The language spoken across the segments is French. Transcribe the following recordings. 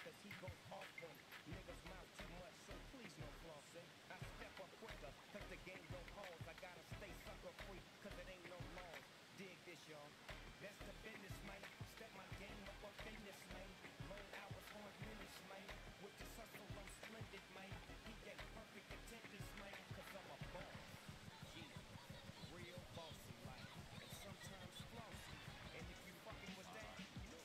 cause he goes off on niggas mouth too much, so please no flossing. I step up quicker, cause the game don't pause. I gotta stay sucker free, cause it ain't no laws. Dig this, y'all. That's the business, man. Step my game up in this, man. Long hours, hard minutes, man. With this hustle, I'm splendid, man. He get perfect attendance, man, cause I'm a boss. Jesus, real bossy like, and sometimes flossy. And if you fucking with that,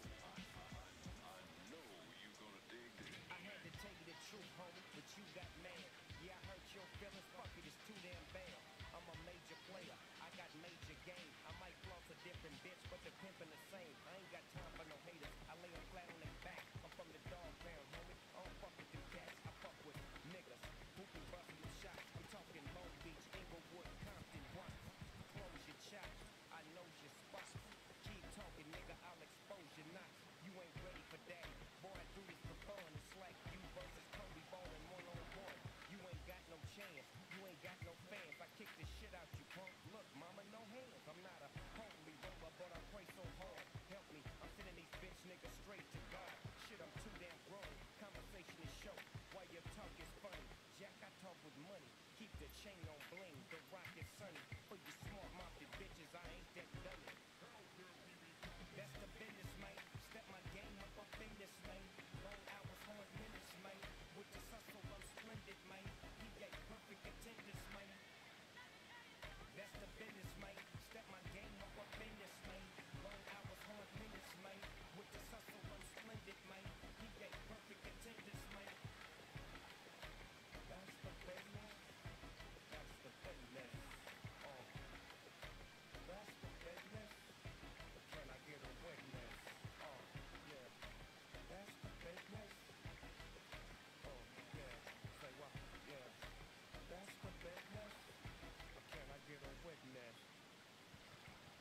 know you gonna dig this. I had to tell you the truth, homie, but you got mad. Yeah, I hurt your feelings, fuck it, it's too damn bad. I'm a major player, I got major game. I might floss a different bitch, but the pimpin' the same. I ain't got time for no haters, I lay them flat on their back. I'm from the dog pound, homie, I don't fuck with them cats. I fuck with niggas, who can bust them shots. I'm talking Long Beach, Inglewood, Compton, Bronx. Close your chops, I know your spots. Keep talking, nigga, I'll expose your knots. You ain't ready for that. Boy, I do this for fun. It's like you versus Kobe ballin' one-on-one. You ain't got no chance. You ain't got no fans. I kick the shit out you, punk. Look, mama, no hands. I'm not a holy roller, but I pray so hard. Help me, I'm sending these bitch niggas straight to God. Shit, I'm too damn grown. Conversation is short. While your talk is funny. Jack, I talk with money. Keep the chain on bling. The rock is sunny. For you smart-mouthed bitches, I ain't that dummy. That's the business, man. Step my game up in this, man. Long hours, hard minutes, man. With this hustle, I'm splendid, man. He gave perfect attendance, man. That's the business, man. Step my game up in this, man. Long hours, hard minutes, man. With this hustle, I'm splendid, man. He gave perfect attendance, man. That's the business. That's the business. Oh, that's the business. Can I get a witness? Oh, yeah. That's the business. Oh, yeah. Say what? Yeah. That's the business. Can I get a witness?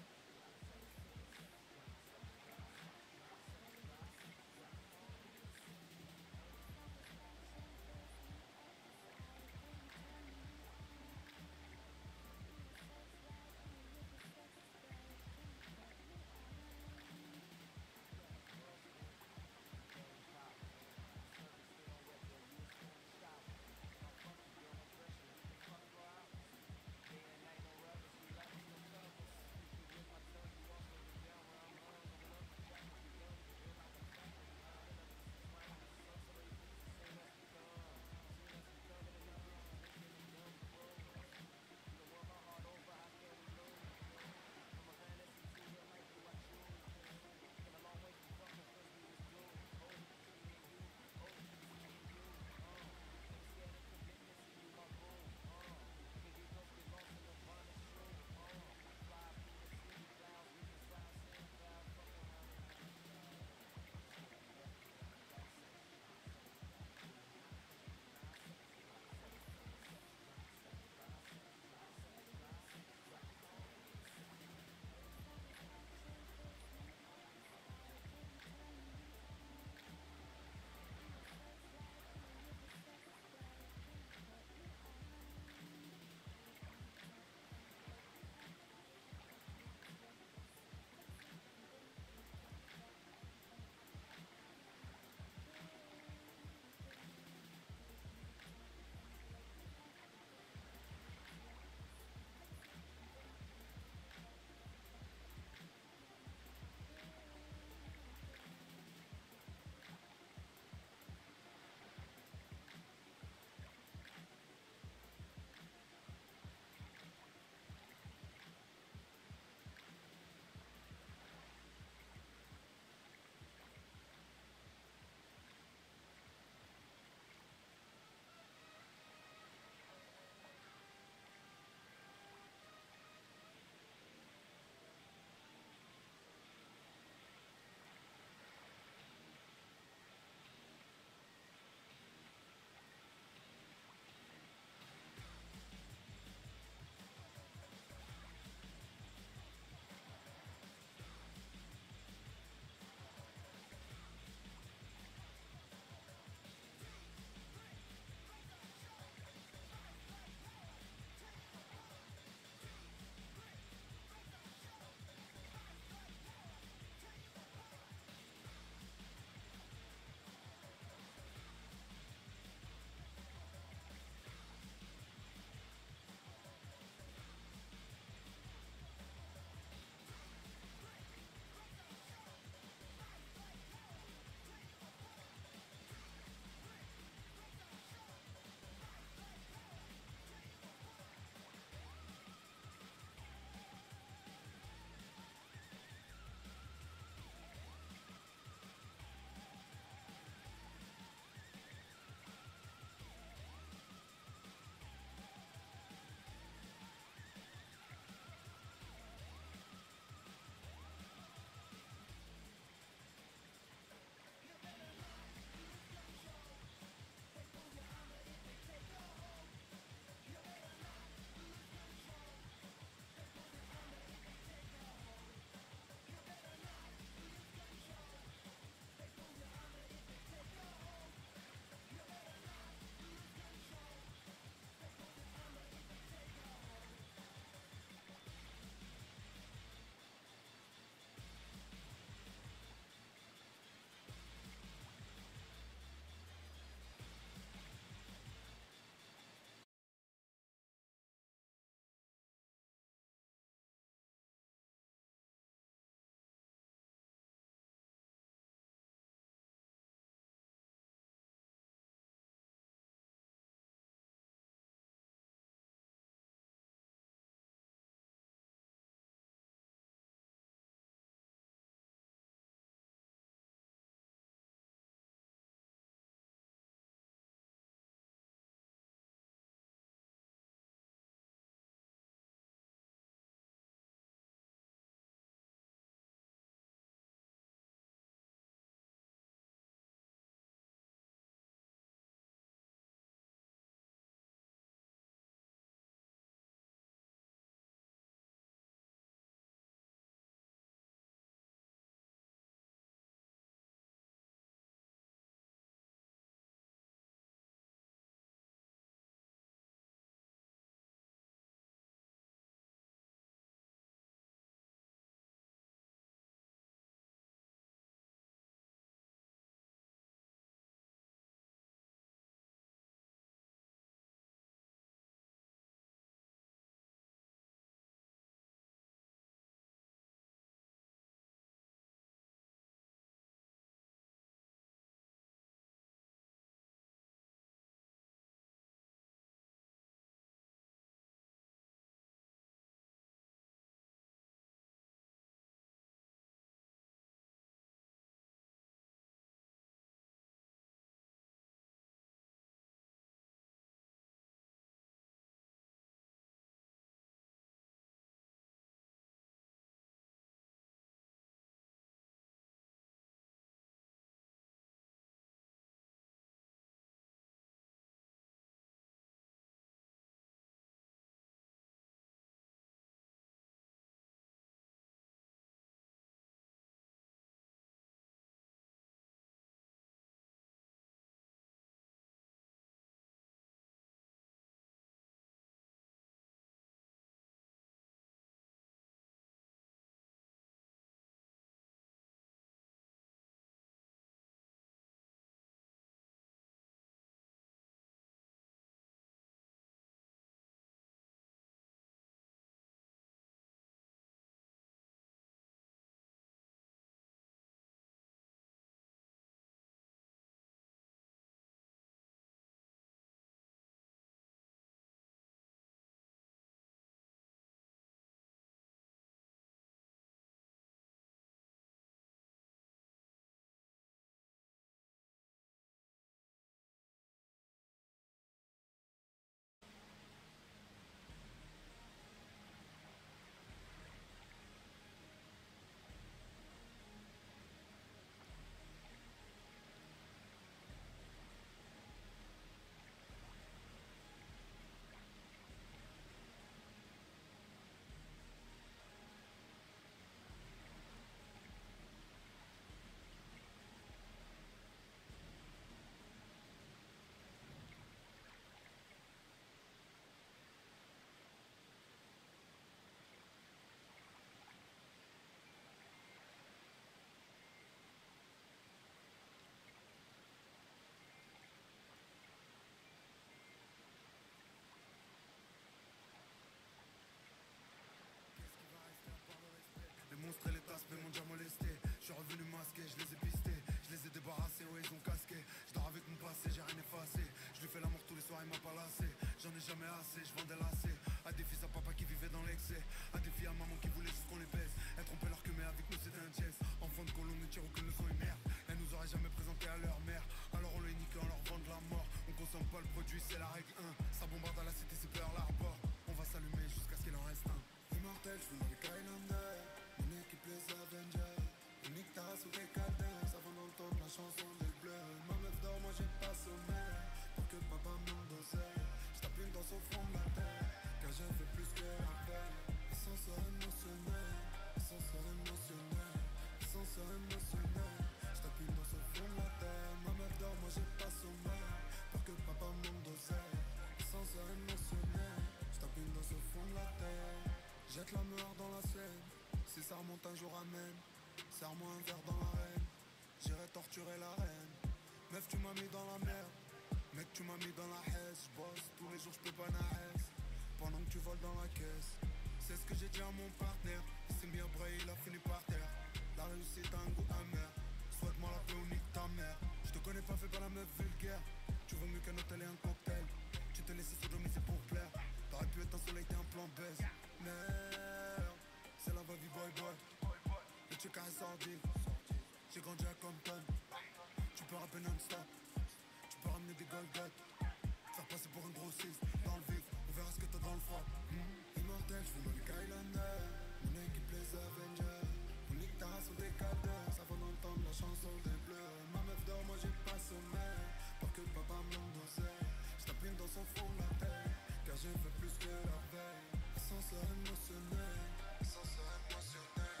débarrassé, ouais ils ont casqué. Je dors avec mon passé, j'ai rien effacé. Je lui fais l'amour tous les soirs, il m'a pas lassé. J'en ai jamais assez, je vends des lacets. À des fils à papa qui vivait dans l'excès. À des filles à maman qui voulaient juste qu'on les baise. Elles trompaient leur queue mais avec nous c'était un jazz. Enfant de colon, ne tire aucune leçon et merde. Elles nous auraient jamais présenté à leur mère. Alors on les nique et on leur vend de la mort. On consomme pas le produit, c'est la règle 1. Ça bombarde à la cité, c'est peur l'arbor. On va s'allumer jusqu'à ce qu'il en reste un. Immortel, je avec Highlander. Mon équipe les Avengers. On nique ta race ou tes cadets. Avant d'entendre la chanson des bleus. Ma meuf dort, moi j'ai pas sommeil. Pour que papa m'en d'oseille. J'tape une danse au fond de la tête. Car je fais plus que la peine. Ascenseur émotionnel. Ascenseur émotionnel. Ascenseur émotionnel. J'tape une danse au fond de la tête. Ma meuf dort, moi j'ai pas sommeil. Pour que papa m'en d'oseille. Ascenseur émotionnel. J'tape une danse au fond de la terre. Jette la meur dans la Seine. Si ça remonte un jour amène. Serre-moi un verre dans l'arène. J'irai torturer la reine. Meuf tu m'as mis dans la merde. Mec tu m'as mis dans la haisse. J'bosse tous les jours j'peux pas naïs. Pendant que tu voles dans la caisse. C'est ce que j'ai dit à mon partenaire. Il s'est bien braillé, il a fini par terre. La réussite a un goût amer. Souhaite-moi la paix ou nique ta mère. Je te connais pas, fais pas la meuf vulgaire. Tu veux mieux qu'un hôtel et un cocktail. Tu t'es laissé sodomiser pour plaire. T'aurais pu être un soleil, t'es un plan baisse. Merde, c'est la vie boy boy. Le check à sordide. J'ai grandi à Compton. Tu peux rapper non-stop. Tu peux ramener des Golgoth. Faire passer pour un grossiste. Dans le vif, on verra ce que t'as dans le froid. Immortel, je fume avec Highlander. Mon équipe les Avengers. On nique ta race ou des cadres. Avant d'entendre la chanson des bleus. Ma meuf dort, moi j'ai pas sommeil. Pour que papa m'en d'oseille. J'tape une dans son fond de la tête. Car je veux plus que la veille. Ascenseur émotionnel. Ascenseur émotionnel.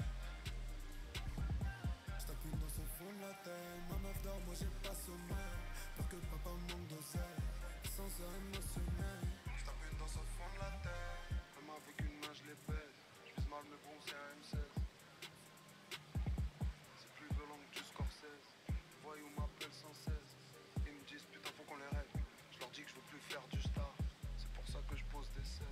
J'tape une dans son fond de la tête. Ma meuf dort, moi j'ai pas sommeil. Pour que papa m'en d'oseille. Ascenseur émotionnel. J'tape une dans son fond de la tête. Même avec une main je les baise. J'vise mal mais bon c'est un M16. C'est plus violent que du Scorsese. Les voyous m'appellent sans cesse. Ils me disent putain faut qu'on les règle. Je leur dis que je veux plus faire du star. C'est pour ça que je pose des 16.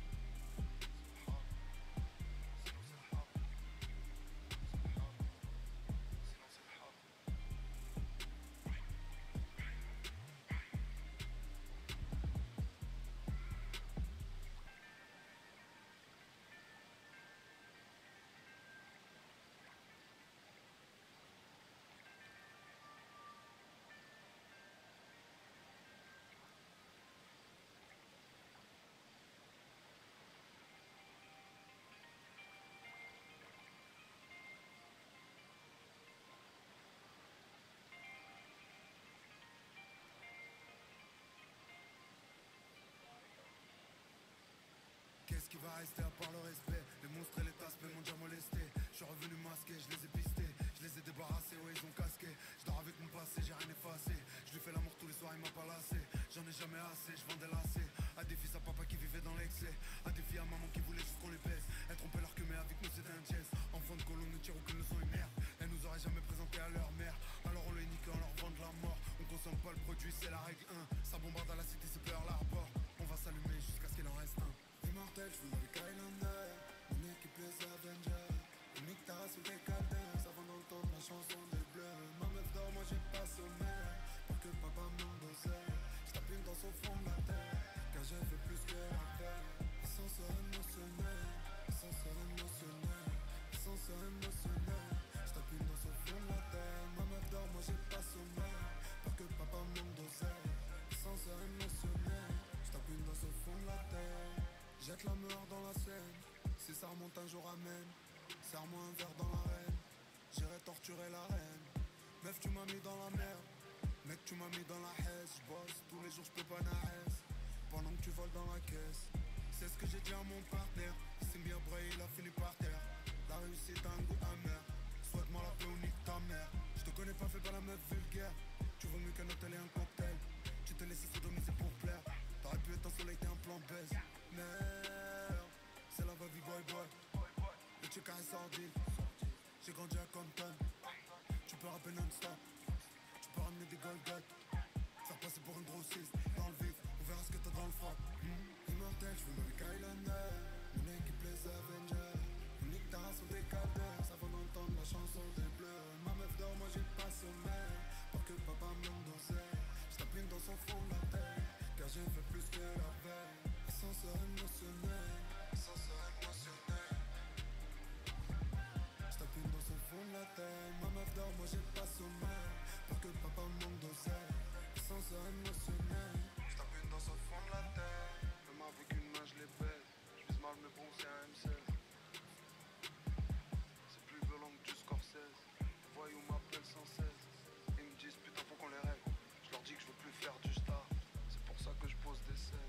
Qu'est-ce qui va rester à part le respect? Les monstres et les taspes m'ont déjà molesté. Je suis revenu masqué, je les ai pistés. Je les ai débarrassés, ouais ils ont casqué. Je dors avec mon passé, j'ai rien effacé. Je lui fais l'amour tous les soirs, il m'a pas lassé. J'en ai jamais assez, je vends des lacets. À des fils à papa qui vivaient dans l'excès. À des filles à maman qui voulaient juste qu'on les baise. Elles trompaient leur queue mais avec nous c'était un jazz. Enfant de colon, ne tire aucune leçon et merde. Elles nous auraient jamais présenté à leur mère. Alors on les nique et on leur vend de la mort. On consomme pas le produit, c'est la règle 1. Ça bombarde à la cité, c'est peur l'arbor. On va s'allumer jusqu'à ce qu'il en reste un. Immortel, je fume avec Highlander. Mon équipe les Avengers. On nique ta race ou tes cadets. Avant d'entendre la chanson des bleus. Ma meuf dort, moi j'ai pas sommeil. Pour que papa m'en d'oseille. J'tape une danse au fond de la tête. Car je veux plus que la peine. Ascenseur émotionnel. Ascenseur émotionnel. Ascenseur émotionnel. J'tape une danse au fond de la tête. Ma meuf dort, moi j'ai pas sommeil. Pour que papa m'en d'oseille. Ascenseur émotionnel. J'tape une danse au fond de la terre. Jette la meur dans la Seine. Si ça remonte un jour amène. Serre-moi un verre dans l'arène. J'irai torturer la reine. Meuf tu m'as mis dans la merde. Mec tu m'as mis dans la haisse. J'bosse tous les jours j'peux pas naïs. Pendant que tu voles dans la caisse. C'est ce que j'ai dit à mon partenaire. Il s'est bien braillé, il a fini par terre. La réussite a un goût amer. Souhaite-moi la paix ou nique ta mère. Je te connais pas, fais pas la meuf vulgaire. Tu veux mieux qu'un hôtel et un cocktail. Tu t'es laissé sodomiser pour plaire. T'aurais pu être un soleil, t'es un plan baisse. Merde, c'est la vie boy boy. Le check à sordide. J'ai grandi à Compton. Tu peux rapper non-stop. Tu peux ramener des Golgoth. Faire passer pour un grossiste. Dans le vif, on verra ce que t'as dans le froid. Immortel, je fume avec Highlander. Mon équipe les Avengers. On nique ta race ou des cadres. Avant d'entendre la chanson des bleus. Ma meuf dort, moi j'ai pas sommeil. au fond de la tête, car j'ai fait plus que la veille. Ascenseur émotionnel, ascenseur émotionnel. J'tape une danse au fond de la tête. Ma meuf dort, moi j'ai pas sommeil. Pour que papa manque d'oseille. Ascenseur émotionnel. J'tape une danse au fond de la tête. Même avec une main je les baise. J'vise mal mais bon c'est un M16. C'est plus violent que du Scorsese. Les voyous m'appellent sans cesse. Ils me disent putain faut qu'on les règle. Je leur dis que je veux plus faire du star. C'est pour ça que je pose des 16.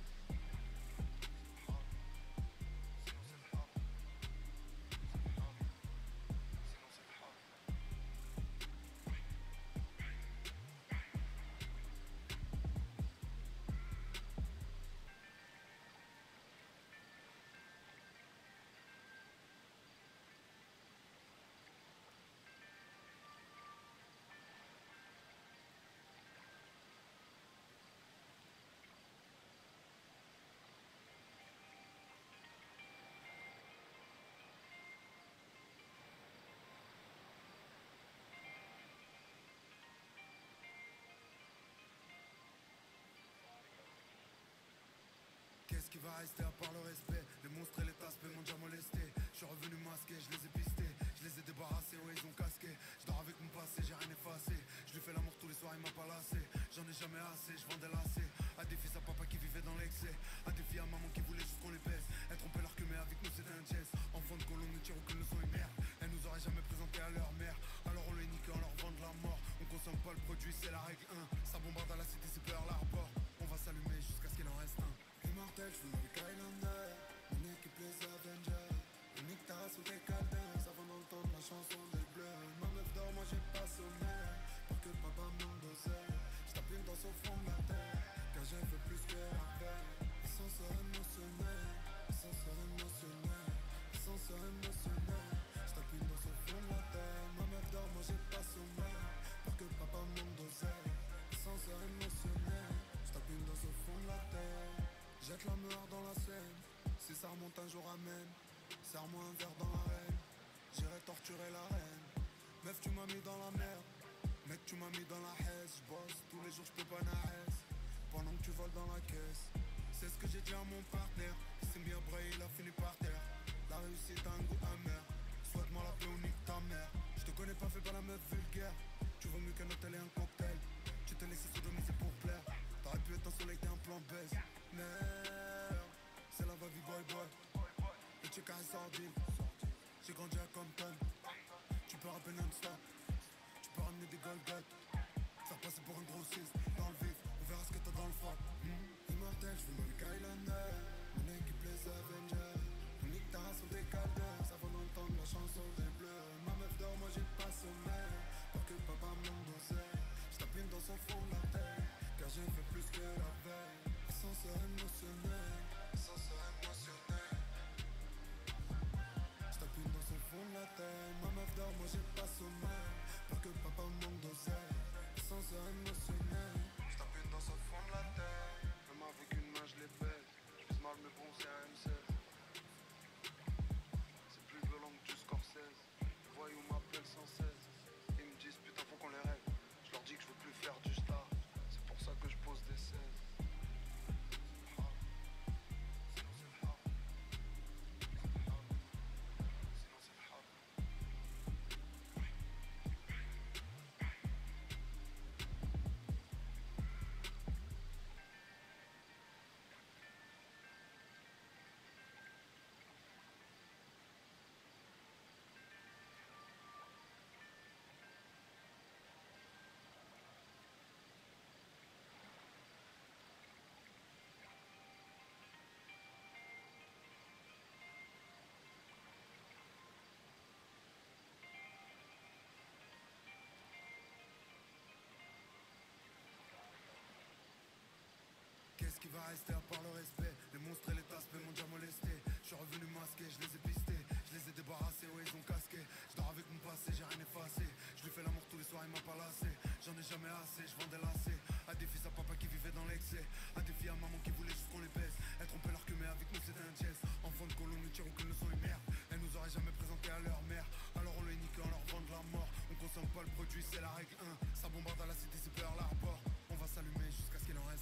Qu'est-ce qui va rester à part le respect? Les monstres et les taspes m'ont déjà molesté. Je suis revenu masqué, je les ai pistés. Je les ai débarrassés, ouais ils ont casqué. Je dors avec mon passé, j'ai rien effacé. Je lui fais l'amour tous les soirs, il m'a pas lassé. J'en ai jamais assez, je vends des lacets. À des fils à papa qui vivait dans l'excès. À des filles à maman qui voulaient juste qu'on les baisse. Elles trompaient leur queue mais avec nous c'était un jazz. Enfants de colons, nous tirons que nous sont une merde. Elles nous auraient jamais présenté à leur mère. Alors on les nique, on leur vend de la mort. On consomme pas le produit, c'est la règle 1. Ça bombarde à la cité, c'est Pearl Harbor. On va s'allumer jusqu'à ce qu'il en reste un. Immortel, je suis avec Highlander. Mon équipe les Avengers. Unique ta race ou tes caldins. Ça va d'entendre la chanson des bleus. Ma meuf dort, moi j'ai pas sommeil. Pour que papa manque d'oseille. J'tape une danse au fond de la tête. Car j'ai fait plus que la veille. Ascenseur émotionnel. Ascenseur émotionnel. Ascenseur émotionnel. J'tape une danse au fond de la tête. Ma meuf dort, moi j'ai pas sommeil. Pour que papa manque d'oseille. Ascenseur émotionnel. J'tape une danse au fond de la tête. Jette la mort dans la Seine. Si ça remonte un jour amène. Serre-moi un verre dans l'arène. J'irai torturer la reine. Meuf tu m'as mis dans la merde. Mec tu m'as mis dans la haisse. J'bosse tous les jours j'peux pas naïs. Pendant que tu voles dans la caisse. C'est ce que j'ai dit à mon partenaire. Il s'est mis à brailler, il a fini par terre. La réussite a un goût amer. Souhaite-moi la paix ou nique ta mère. J'te connais pas, fais pas la meuf vulgaire. Tu vaux mieux qu'un hôtel et un cocktail. Tu t'es laissé sodomiser pour plaire. T'aurais pu être un soleil, t'es un plan baisse. Merde, c'est la vie boy boy. Le check à sordine. J'ai grandi à Compton. Tu peux rapper non-stop. Tu peux ramener des Golgoth. Faire passer pour un grossiste. Dans le vif, on verra ce que t'as dans le froid. Immortel, je fume avec Highlander. Mon équipe les Avengers. On nique ta race, on décale d'eux. Ça va d'entendre la chanson des bleus. Ma meuf dort, moi j'ai pas sommeil. Pour que papa manque d'oseille. J'tape une danse au fond de la tête. Car j'ai fait plus que la veille. Ascenseur émotionnel. Ascenseur émotionnel. J'tape une danse au fond de la tête. Ma meuf dort, moi j'ai pas sommeil. Pour que papa manque d'oseille. Ascenseur émotionnel. J'tape une danse au fond de la tête. Même avec une main je les baise. J'vise mal mais bon c'est un M16. C'est plus violent que du Scorsese. Les voyous m'appellent sans cesse. Ils me disent putain faut qu'on les règle. Je leur dis que je veux plus faire du star. C'est pour ça que je pose des 16. Qu'est-ce qui va rester à part le respect? Les monstres et les taspes m'ont déjà molesté. Je suis revenu masqué, je les ai pistés. Je les ai débarrassés, ouais ils ont casqué. Je dors avec mon passé, j'ai rien effacé. Je lui fais l'amour tous les soirs, il m'a pas lassé. J'en ai jamais assez, je vends des lacets. À des fils à papa qui vivaient dans l'excès. À des filles à maman qui voulaient juste qu'on les baisse. Elles trompaient leur queue mais avec nous c'était un jazz. Enfants de colons, nous tirons que nous sont une merde. Elles nous auraient jamais présenté à leur mère. Alors on les nique, on leur vend de la mort. On consomme pas le produit, c'est la règle 1. Ça bombarde à la cité, c'est Pearl Harbor. On va s'allumer jusqu'à ce qu'il en reste.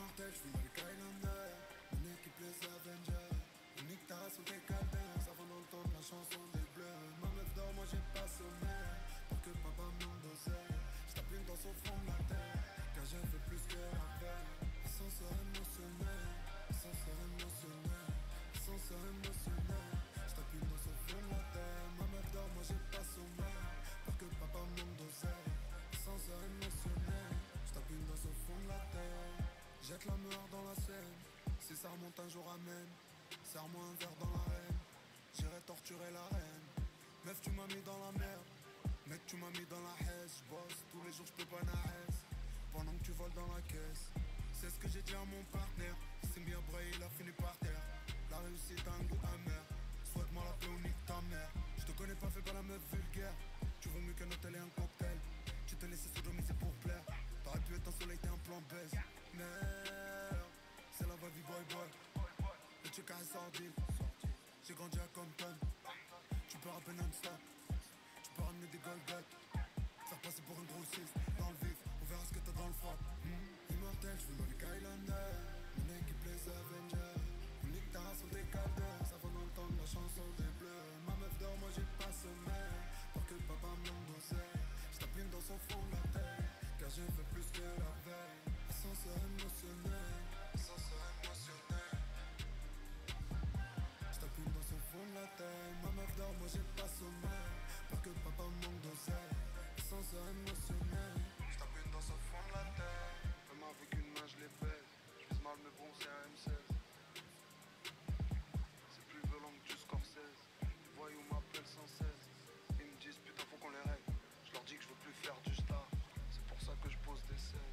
Immortel, je suis dans les Skylanders. Mon équipe les Avengers. On nique ta race, on décale danse avant d'entendre la chanson des bleus. Ma meuf dort, moi j'ai pas sommeil. Pour que papa m'endossait. J'tape une danse au fond de la tête. Car je veux plus que la peine. Ascenseur émotionnel. Ascenseur émotionnel. Ascenseur émotionnel. J'tape une danse au fond de la tête. Ma meuf dort, moi j'ai pas sommeil. Pour que papa m'endossait. Ascenseur émotionnel. J'tape une danse au fond de la terre. Jette la mort dans la Seine. Si ça remonte un jour amène. Serre-moi un verre dans l'arène. J'irai torturer la reine. Meuf tu m'as mis dans la merde. Mec tu m'as mis dans la haisse. J'bosse tous les jours j'peux pas naïs. Pendant que tu voles dans la caisse. C'est ce que j'ai dit à mon partenaire. Il s'est mis à brailler, il a fini par terre. La réussite a un goût amer. Souhaite-moi la paix ou nique ta mère. Je te connais pas, fais pas la meuf vulgaire. Tu vaux mieux qu'un hôtel et un cocktail. Tu te laissais sodomiser pour plaire. T'aurais pu être un soleil, t'es un plan baisse. Merde, c'est la vie boy boy. Le check est sorti. J'ai grandi à Compton. Tu peux rapper non-stop. Tu peux ramener des Golgoth. Faire passer pour une grossiste. Dans le vif, on verra ce que t'as dans le froid. Immortel, je suis dans les Skylanders. Mon équipe les Avengers. On nique ta race, on décale danse avant d'entendre la chanson des bleus. Ma meuf dort, moi j'ai pas sommeil. Pour que papa m'endossait. J'tape une danse au fond de la tête. Car je veux plus que la veille. Ascenseur émotionnel. Ascenseur émotionnel. J'tape une danse au fond de la tête. Ma meuf dort, moi j'ai pas sommeil. Pour que papa m'endossait. Ascenseur émotionnel. J'tape une danse au fond de la tête. Même avec une main je les baise. J'vise mal mais bon c'est un M16. C'est plus violent que du Scorsese. Les voyous m'appellent sans cesse. Ils me disent putain faut qu'on les règle. Je leur dis que je veux plus faire du star. C'est pour ça que je pose des 16.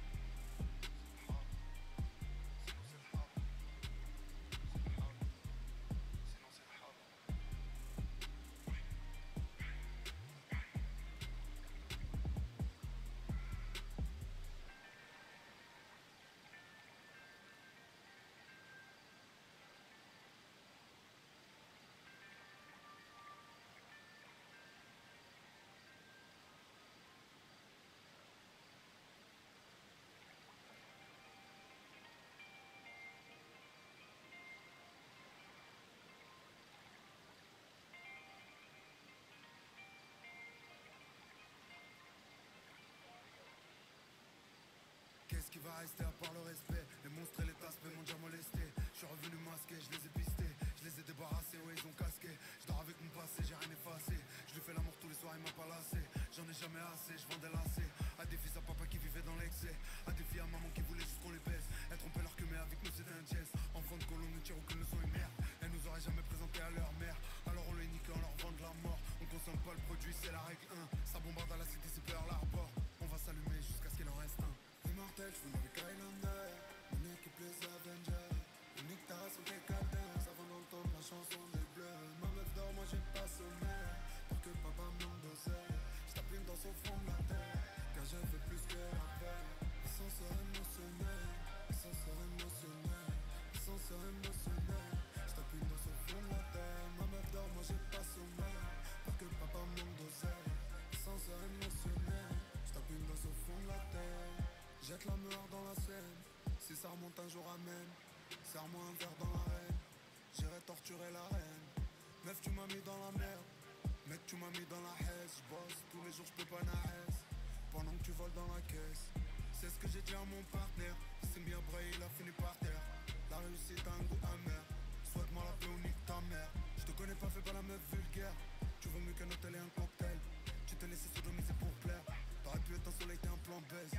Qu'est-ce qui va rester à part le respect? Les monstres et les taspes m'ont déjà molesté. Je suis revenu masqué, je les ai pistés. Je les ai débarrassés, ouais ils ont casqué. Je dors avec mon passé, j'ai rien effacé. Je lui fais l'amour tous les soirs, il m'a pas lassé. J'en ai jamais assez, je vends des lacets. À des fils à papa qui vivait dans l'excès. À des filles à maman qui voulaient juste qu'on les baisse. Elles trompaient leur queue mais avec nous c'était un jazz. Enfants de colons, nous tirons que nous sommes une merde. Elles nous auraient jamais présenté à leur mère. Alors on les nique, on leur vend de la mort. On consomme pas le produit, c'est la règle 1. Ça bombarde à la cité, c'est Pearl Harbor. On va s'allumer jusqu'à ce qu'il en reste un. Immortel, je suis dans les Skylanders. Mon équipe les Avengers. On nique ta race, on décale danse avant d'entendre la chanson des bleus. Ma meuf dort, moi j'ai pas sommeil. Pour que papa m'endossait. J'tape une danse au fond de la tête. Car je veux plus que la peine. Ascenseur émotionnel. Ascenseur émotionnel. Ascenseur émotionnel. J'tape une danse au fond de la tête. Ma meuf dort, moi j'ai pas sommeil. Pour que papa m'endossait. Ascenseur émotionnel. J'tape une danse au fond de la terre. Jette la mort dans la Seine. Si ça remonte un jour amène. Serre-moi un verre dans l'arène. J'irai torturer la reine. Meuf tu m'as mis dans la merde. Mec tu m'as mis dans la haisse. J'bosse tous les jours j'peux pas naïs. Pendant que tu voles dans la caisse. C'est ce que j'ai dit à mon partenaire. Il s'est mis à brailler, il a fini par terre. La réussite a un goût amer. Souhaite-moi la paix ou nique ta mère. Je te connais pas, fais pas la meuf vulgaire. Tu vaux mieux qu'un hôtel et un cocktail. Tu te laissais sodomiser pour plaire. T'aurais pu être un soleil, t'es un plan baisse.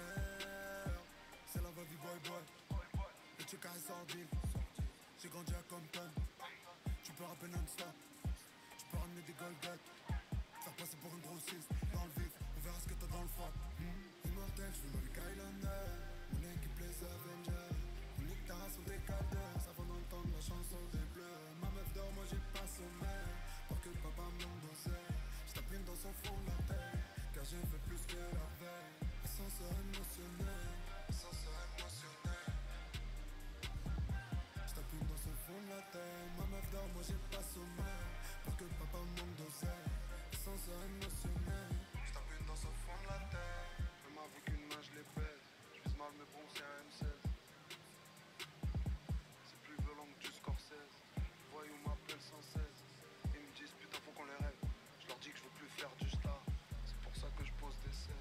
Merde, c'est la vie boy boy. Le check est sorti. J'ai grandi à Compton. Tu peux rapper non-stop. Tu peux ramener des Golgoth. Faire passer pour une grossiste. Dans le vif, on verra ce que t'as dans le froid. Immortel, je suis dans les Skylanders. Mon équipe les Avengers. On nique ta race, on décale danse avant d'entendre la chanson des bleus. Ma meuf dort, moi j'ai pas sommeil. Pour que papa m'endossait. J'tape une danse au fond de la tête. Car je veux plus que la veille. Ascenseur émotionnel. Ascenseur émotionnel. J'tape une danse au fond de la tête. Ma meuf dort, moi j'ai pas sommeil. Pour que papa m'endossait. Ascenseur émotionnel. J'tape une danse au fond de la tête. Même avec une main je les baise. J'vise mal mais bon c'est un M16. sans cesse. Ils me disent putain faut qu'on les règle. Je leur dis que je veux plus faire du star. C'est pour ça que je pose des 16.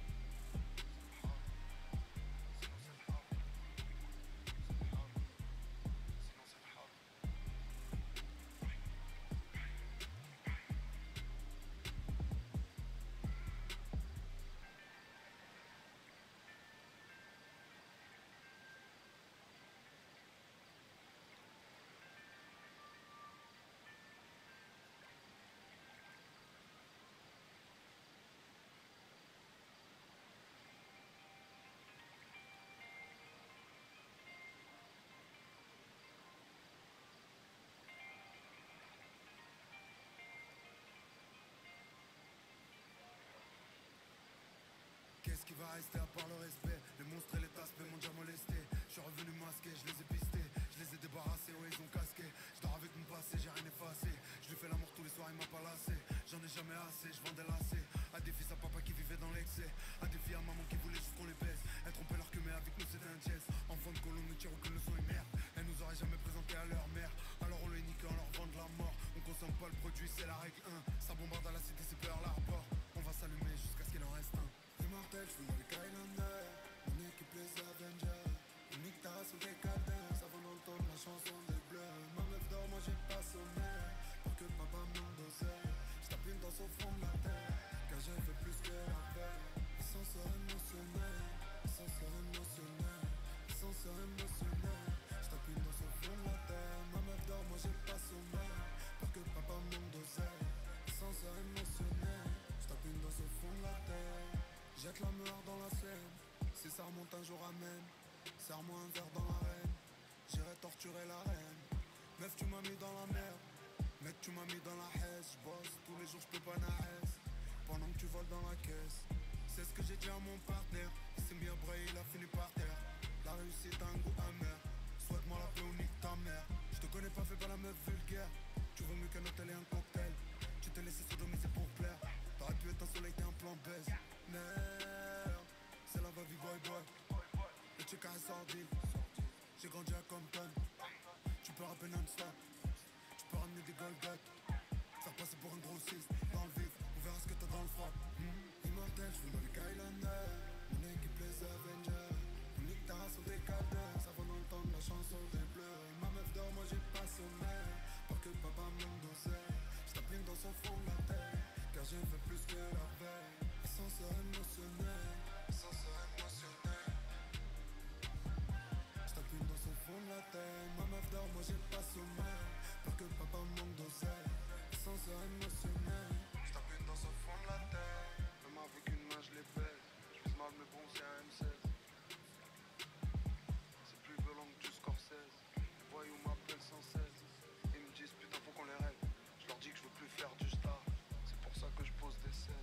Qu'est-ce qui va rester à part le respect? Les monstres et les taspes m'ont déjà molesté. Je suis revenu masqué, je les ai pistés. Je les ai débarrassés, ouais ils ont casqué. Je dors avec mon passé, j'ai rien effacé. Je lui fais l'amour tous les soirs, il m'a pas lassé. J'en ai jamais assez, je vends des lacets. À des fils à papa qui vivait dans l'excès. À des filles à maman qui voulaient juste qu'on les baise. Elles trompaient leur queue mais avec nous c'était un jazz. Enfant de colon, nous tirons que le son est merde. Elles nous auraient jamais présenté à leur mère. Alors on les nique, on leur vend de la mort. On consomme pas le produit, c'est la règle 1. Ça bombarde à la cité, c'est peur l'aéroport. On va s'allumer jusqu'à ce qu'il en reste un. Immortel, je suis avec Highlander. Mon équipe les Avengers. Unique ta race ou des cadins. Ça va entendre la chanson des bleus. Ma meuf dort, moi j'ai pas sommeil. Pour que papa m'endossait. J'tape une danse au fond de la terre. Car j'ai fait plus que la paix. Ascenseur émotionnel. Ascenseur émotionnel. Ascenseur émotionnel. J'tape une danse au fond de la terre. Ma meuf dort, moi j'ai pas sommeil. Pour que papa m'endossait. Ascenseur émotionnel. J'tape une danse au fond de la terre. Jette la mort dans la Seine. Si ça remonte un jour amène. Serre-moi un verre dans l'arène. J'irai torturer la reine. Meuf tu m'as mis dans la merde. Mec tu m'as mis dans la haisse. J'bosse tous les jours j'peux pas naïs. Pendant que tu voles dans la caisse. C'est ce que j'ai dit à mon partenaire. Il s'est mis à brailler, il a fini par terre. La réussite a un goût amer. Souhaite-moi la paix ou nique ta mère. Je te connais pas, fais pas la meuf vulgaire. Tu veux mieux qu'un hôtel et un cocktail. Tu t'es laissé sodomiser pour plaire. T'aurais pu être un soleil, t'es un plan baisse. Merde, c'est la vie boy boy. Le check est sordide. J'ai grandi à Compton. Tu peux rapper non-stop. Tu peux ramener des Golgoth. Faire passer pour un grossiste. Dans le vif, on verra ce que t'as dans le froid. Immortel, je veux avec Highlander. Mon équipe les Avengers. On nique ta race, on décale. Ça va entendre la chanson des bleus. Ma meuf dort, moi j'ai pas sommeil. Pour que papa m'endossait. J'tape une dans son fond de la tête. Car j'ai fait plus que la veille. Ascenseur émotionnel. Ascenseur émotionnel. J'tape une dans son fond de la tête. Ma meuf dort, moi j'ai pas sommeil. Pour que papa m'endossait. Ascenseur émotionnel. J'tape une dans son fond de la tête. Même avec une main je les baise. J'vise mal mais bon c'est un M16. C'est plus violent que du Scorsese. Les voyous m'appellent sans cesse. Ils me disent putain faut qu'on les règle. Je leur dis que je veux plus faire du star. C'est pour ça que je pose des 16.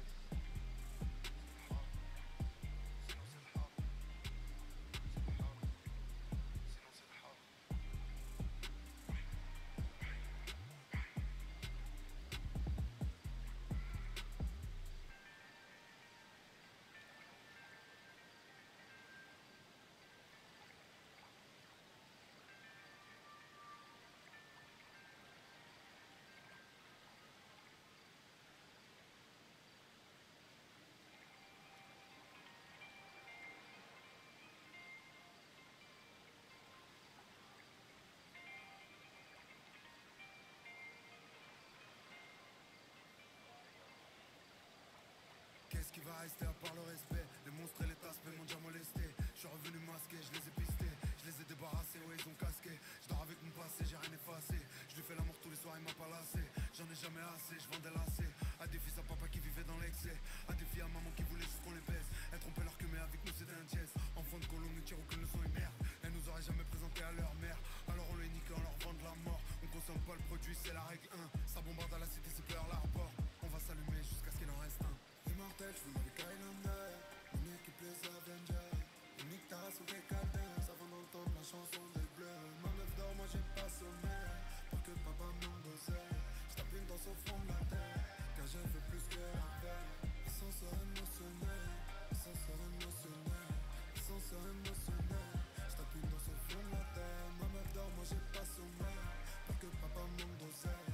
Qu'est-ce qui va rester à part le respect? Les monstres et les taspes m'ont déjà molesté. Je suis revenu masqué, je les ai pistés. Je les ai débarrassés, ouais ils ont casqué. Je dors avec mon passé, j'ai rien effacé. Je lui fais l'amour tous les soirs, il m'a pas lassé. J'en ai jamais assez, je vends des lacets. À des fils à papa qui vivaient dans l'excès. À des filles à maman qui voulaient juste qu'on les baise. Elles trompaient leur queue mais avec nous c'était un jazz. Enfant de colon, nous tirons que le son est merde. Elles nous auraient jamais présenté à leur mère. Alors on les nique, on leur vend de la mort. On consomme pas le produit, c'est la règle 1. Ça bombarde à la cité, c'est peur l'aéroport. On va s'allumer jusqu'à ce qu'il en reste un. Immortel, je suis avec Highlander. Mon équipe les Avengers. Unique ta race ou des cadins. Ça va entendre la chanson des bleus. Ma meuf dort, moi j'ai pas sommeil. Pour que papa m'endossait. J'tape une danse au fond de la terre. Car j'ai fait plus que la veille. Ascenseur émotionnel. Ascenseur émotionnel. Ascenseur émotionnel. J'tape une danse au fond de la terre. Ma meuf dort, moi j'ai pas sommeil. Pour que papa m'endossait.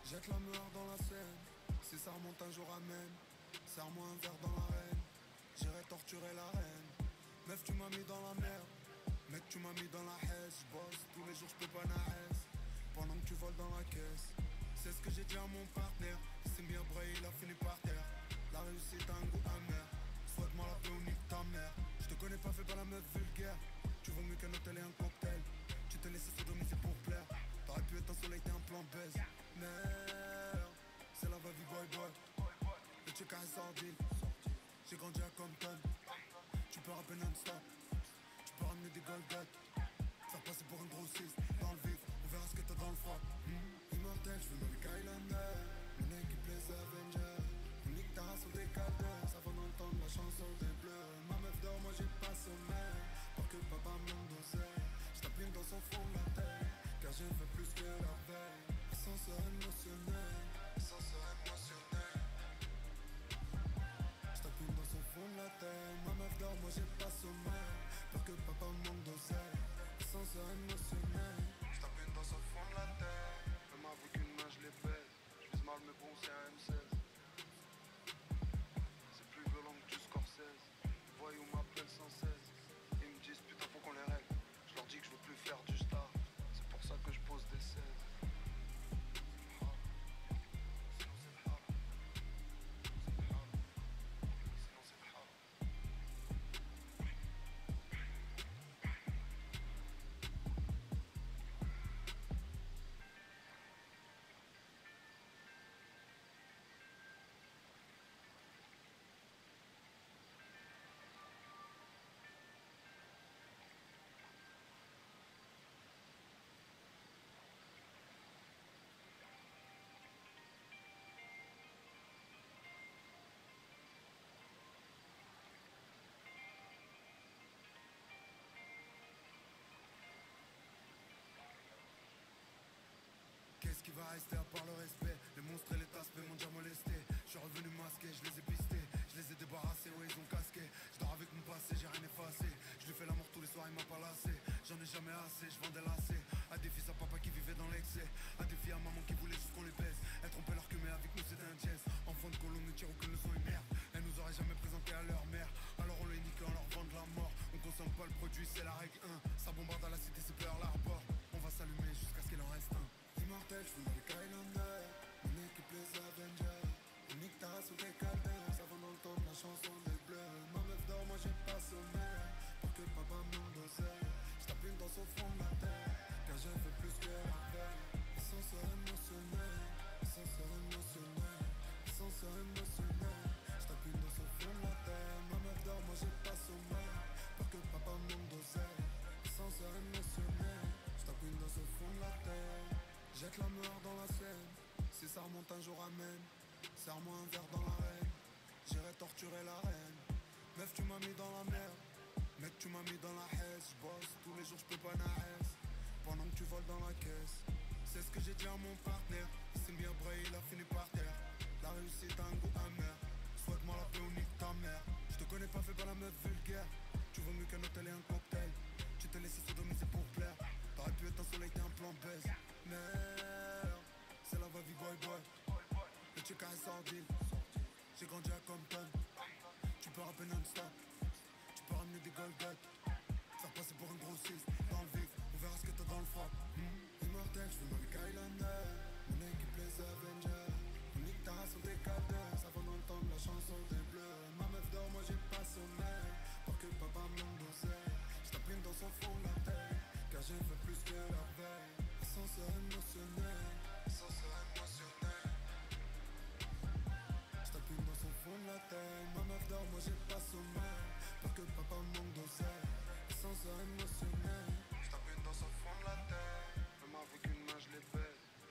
Jette la mort dans la Seine. Si ça remonte un jour amène. Serre-moi un verre dans l'arène. J'irai torturer la reine. Meuf tu m'as mis dans la merde. Mec tu m'as mis dans la haisse. J'bosse tous les jours j'peux pas naïs. Pendant que tu voles dans la caisse. C'est ce que j'ai dit à mon partenaire. Il s'est bien braillé, il a fini par terre. La réussite a un goût amer. Souhaite-moi la paix ou nique ta mère. Je te connais pas, fais pas la meuf vulgaire. Tu vaux mieux qu'un hôtel et un cocktail. Tu t'es laissé sodomiser pour plaire. T'aurais pu être un soleil, t'es un plan baise. Merde, c'est la vie boy boy. Le check à sordide. J'ai grandi à Compton. Tu peux rapper non-stop. Tu peux ramener des Golgoth. Faire passer pour un grossiste. Dans le vif, on verra ce que t'as dans le froid. Immortel, je veux me le Highlander. Mon équipe les Avengers. On nique ta race, on décale d'eux. Ça va d'entendre la chanson des bleus. Ma meuf dort, moi j'ai pas sommeil. Pour que papa monte d'oseille. J't'appuie dans son fond de la tête. Car j'ai fait plus que la veille. Ascenseur émotionnel. Ascenseur émotionnel. J't'appuie dans son fond de la tête. Ma meuf dort, moi j'ai pas sommeil. Pour que papa monte d'oseille. Ascenseur émotionnel. J't'appuie dans son fond de la tête. Même avec une main je les baise. J'vise mal mais bon c'est un M16. C'est plus violent que du Scorsese. Les voyous m'appellent sans cesse. Ils me disent putain faut qu'on les règle. Je leur dis que je veux plus faire du star. C'est pour ça que je pose des 16. Qu'est-ce qui va rester à part le respect? Les monstres et les taspes m'ont déjà molesté. Je suis revenu masqué, je les ai pistés. Je les ai débarrassés, ouais ils ont casqué. Je dors avec mon passé, j'ai rien effacé. Je lui fais l'amour tous les soirs, il m'a pas lassé. J'en ai jamais assez, je vends des lacets. À des fils à papa qui vivait dans l'excès. À des filles à maman qui voulaient juste qu'on les baise. Elles trompaient leur queue mais avec nous c'était un jazz. Enfant de colon, ne tire aucune leçon et merde. Elles nous auraient jamais présenté à leur mère. Alors on les nique, on leur vend de la mort. On consomme pas le produit, c'est la règle 1. Ça bombarde à la cité, c'est peur l'arbor. On va s'allumer jusqu'à ce qu'il en reste un. Immortel, je suis avec Highlander. Mon équipe les Avengers. On nique ta race ou tes calvaires. Ça va d'entendre la chanson des bleus. Ma meuf dort, moi j'ai pas sommeil. Pour que papa monte d'oseille. J't'appuie dans son fond de la tête. Car j'ai fait plus que la veille. Ascenseur émotionnel. Ascenseur émotionnel. Ascenseur émotionnel. J't'appuie dans son fond de la tête. Ma meuf dort, moi j'ai pas sommeil. Pour que papa monte d'oseille. Ascenseur émotionnel. J't'appuie dans son fond de la tête. Jette la mort dans la Seine. Si ça remonte un jour amène. Serre-moi un verre dans l'arène. J'irai torturer la reine. Meuf tu m'as mis dans la merde. Mec tu m'as mis dans la haisse. J'bosse tous les jours j'peux pas naïs. Pendant que tu voles dans la caisse. C'est ce que j'ai dit à mon partenaire. Il s'est bien braillé, il a fini par terre. La réussite a un goût amer. Souhaite-moi la paix ou nique ta mère. Je te connais pas, fais pas la meuf vulgaire. Tu vaux mieux qu'un hôtel et un cocktail. Tu t'es laissé sodomiser pour plaire. T'aurais pu être un soleil, t'es un plan baise. Merde, c'est la vie boy boy. Le check à sordide. J'ai grandi à Compton. Tu peux rapper non-stop. Tu peux ramener des Golgoth. Faire passer pour un grossiste. Dans le vif, on verra ce que t'as dans le froid. Immortel, je veux me le Highlander. Mon équipe les Avengers. On nique ta race, on décale d'eux. Ça va d'entendre la chanson des bleus. Ma meuf dort, moi j'ai pas sommeil. Pour que papa monte d'oseille. J't'appuie dans son fond de la tête. Car j'ai fait plus que la veille. Ascenseur émotionnel. Ascenseur émotionnel. J't'appuie dans son fond de la tête. Ma meuf dort, moi j'ai pas sommeil. Pour que papa monte d'oseille. Ascenseur émotionnel. J't'appuie dans son fond de la tête. Même avec une main je les baise.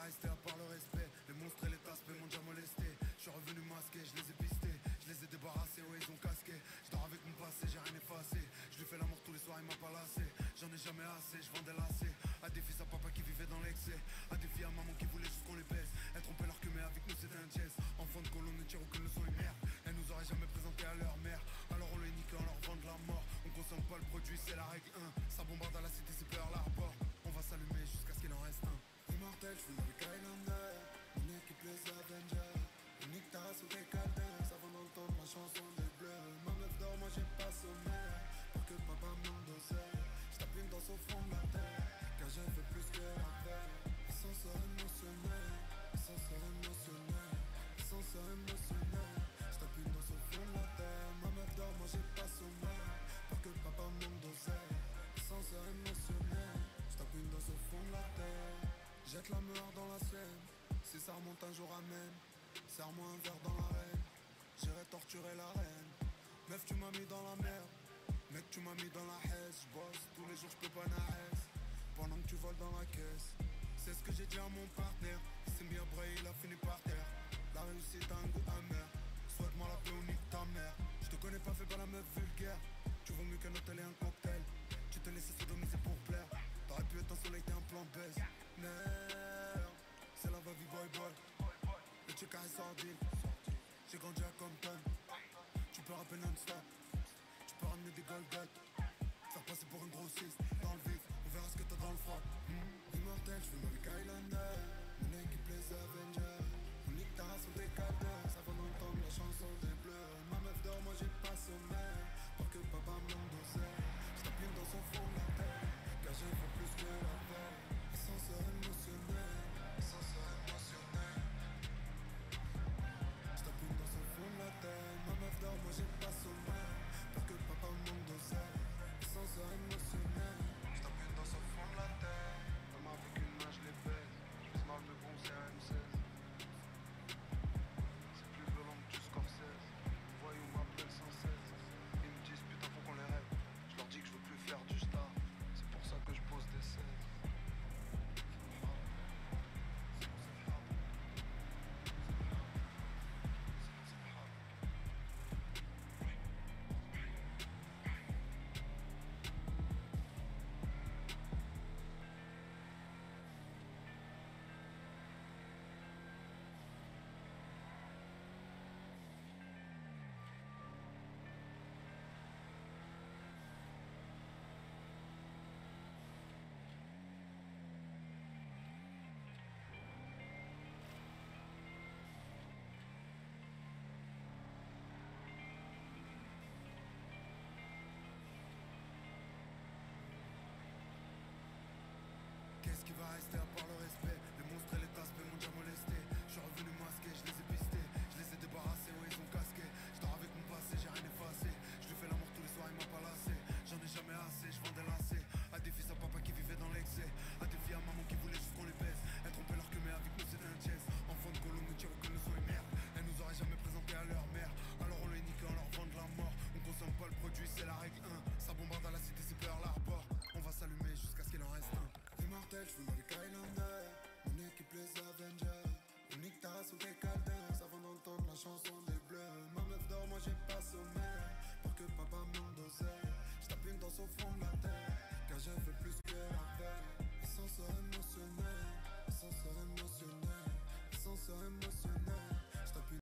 resté à part le respect. Les monstres et les taspes m'ont déjà molesté. Je suis revenu masqué, je les ai pistés. Je les ai débarrassés, ouais ils ont casqué. Je dors avec mon passé, j'ai rien effacé. Je lui fais l'amour tous les soirs, il m'a pas lassé. J'en ai jamais assez, je vends des lacets. À des fils à papa qui vivait dans l'excès. À des filles à maman qui voulaient juste qu'on les baise. Elles trompaient leur queue mais avec nous c'était un jazz. Enfant de colonne, ne tire aucune leçon et merde. Elles nous auraient jamais présenté à leur mère. Alors on les nique, on leur vend de la mort. On consomme pas le produit, c'est la règle 1. Ça bombarde à la cité, c'est Pearl Harbor. On va s'allumer jusqu'à ce qu'il en reste un. Immortel, je fume avec Highlander. Mon équipe les Avengers. On nique ta race ou tes cadens avant d'entendre ma chanson des bleus. Ma meuf dort, moi j'ai pas sommeil. Pour que papa m'endossait. J'tape une danse au fond de la terre. Car j'ai fait plus que la paix. Ascenseur émotionnel. Ascenseur émotionnel. Ascenseur émotionnel. J'tape une danse au fond de la terre. Ma meuf dort, moi j'ai pas sommeil. Pour que papa m'endossait. Ascenseur émotionnel. J'tape une danse au fond de la terre. Jette la mort dans la Seine. Si ça remonte un jour amène. Serre-moi un verre dans l'arène. J'irai torturer la reine. Meuf tu m'as mis dans la merde. Mec tu m'as mis dans la haisse. J'bosse tous les jours j'peux pas naïs. Pendant que tu voles dans la caisse. C'est ce que j'ai dit à mon partenaire. Il s'est mis à brailler, il a fini par terre. La réussite a un goût amer. Souhaite-moi la paix ou nique ta mère. Je te connais pas, fais pas la meuf vulgaire. Tu vaux mieux qu'un hôtel et un cocktail. Tu te laissais sodomiser pour plaire. T'aurais pu être un soleil, t'es un plan baisse. Merde, c'est la vie boy boy. Le check est sordide. J'ai grandi à Compton. Tu peux rapper non-stop. Tu peux ramener des Golgoth. Faire passer pour un grossiste. Dans le vif, on verra ce que t'as dans le froid. Immortel, je fume avec Highlander. Mon équipe les Avengers.